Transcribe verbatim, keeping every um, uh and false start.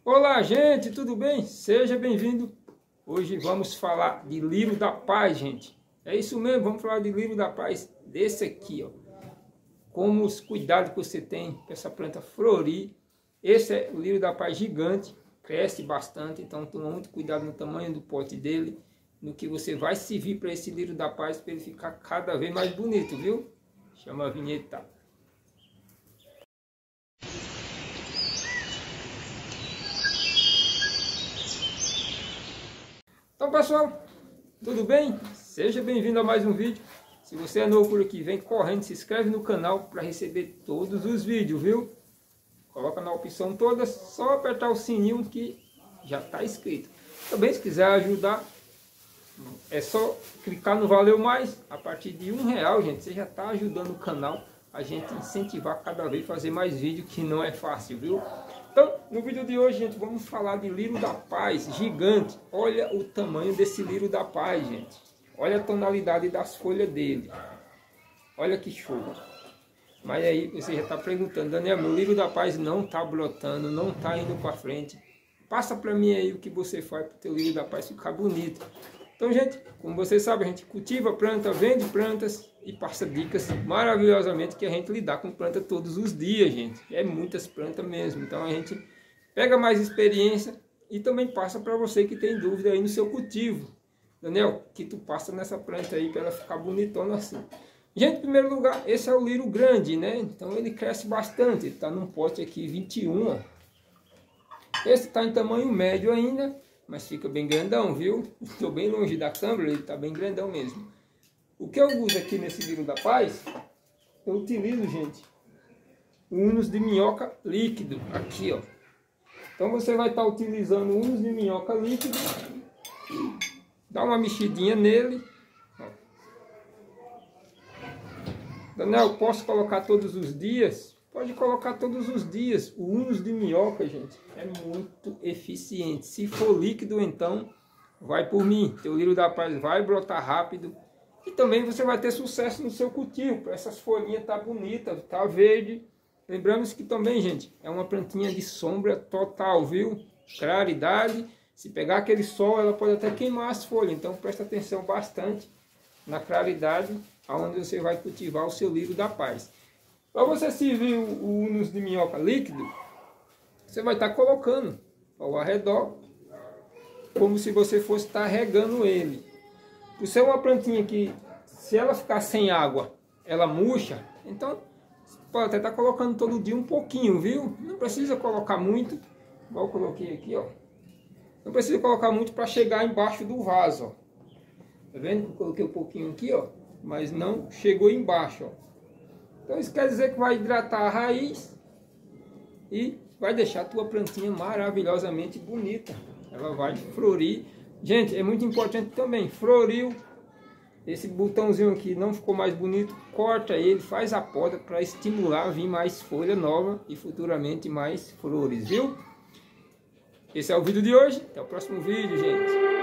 Olá, gente, tudo bem? Seja bem-vindo. Hoje vamos falar de lírio da paz, gente. É isso mesmo, vamos falar de lírio da paz desse aqui, ó. Como os cuidados que você tem para essa planta florir. Esse é o lírio da paz gigante, cresce bastante, então toma muito cuidado no tamanho do pote dele, no que você vai servir para esse lírio da paz, para ele ficar cada vez mais bonito, viu? Chama a vinheta. Então, pessoal, tudo bem? Seja bem-vindo a mais um vídeo. Se você é novo por aqui, vem correndo, se inscreve no canal para receber todos os vídeos, viu? Coloca na opção toda, só apertar o sininho que já está inscrito. Também, se quiser ajudar, é só clicar no Valeu Mais. A partir de um real, gente, você já está ajudando o canal a gente incentivar cada vez a fazer mais vídeo, que não é fácil, viu? Então, no vídeo de hoje, gente, vamos falar de lírio da paz gigante. Olha o tamanho desse lírio da paz, gente. Olha a tonalidade das folhas dele. Olha que show. Mas aí você já está perguntando, Daniel, meu lírio da paz não está brotando, não está indo para frente. Passa para mim aí o que você faz para o teu lírio da paz ficar bonito. Então, gente, como vocês sabem, a gente cultiva planta, vende plantas e passa dicas maravilhosamente que a gente lidar com planta todos os dias, gente. É muitas plantas mesmo. Então, a gente pega mais experiência e também passa para você que tem dúvida aí no seu cultivo. Daniel, que tu passa nessa planta aí para ela ficar bonitona assim. Gente, em primeiro lugar, esse é o lírio grande, né? Então, ele cresce bastante. Ele está num pote aqui vinte e um, ó. Esse está em tamanho médio ainda, mas fica bem grandão, viu? Estou bem longe da câmera, ele está bem grandão mesmo. O que eu uso aqui nesse lírio da paz, eu utilizo, gente, o humus de minhoca líquido, aqui, ó. Então você vai estar utilizando o humus de minhoca líquido, dá uma mexidinha nele. Ó. Daniel, posso colocar todos os dias? Pode colocar todos os dias. O humus de minhoca, gente, é muito eficiente. Se for líquido, então, vai por mim. Teu lírio da paz vai brotar rápido. E também você vai ter sucesso no seu cultivo. Para essas folhinhas tá bonita, tá verde. Lembramos que também, gente, é uma plantinha de sombra total, viu? Claridade. Se pegar aquele sol, ela pode até queimar as folhas. Então, presta atenção bastante na claridade, aonde você vai cultivar o seu lírio da paz. Para você servir o humus de minhoca líquido, você vai estar colocando ao arredor, como se você fosse estar regando ele. Por ser uma plantinha que, se ela ficar sem água, ela murcha, então você pode até estar colocando todo dia um pouquinho, viu? Não precisa colocar muito, igual eu coloquei aqui, ó. Não precisa colocar muito para chegar embaixo do vaso, ó. Tá vendo? Eu coloquei um pouquinho aqui, ó, mas não chegou embaixo, ó. Então isso quer dizer que vai hidratar a raiz e vai deixar a tua plantinha maravilhosamente bonita. Ela vai florir. Gente, é muito importante também, floriu, esse botãozinho aqui não ficou mais bonito, corta ele, faz a poda para estimular a vir mais folha nova e futuramente mais flores, viu? Esse é o vídeo de hoje, até o próximo vídeo, gente.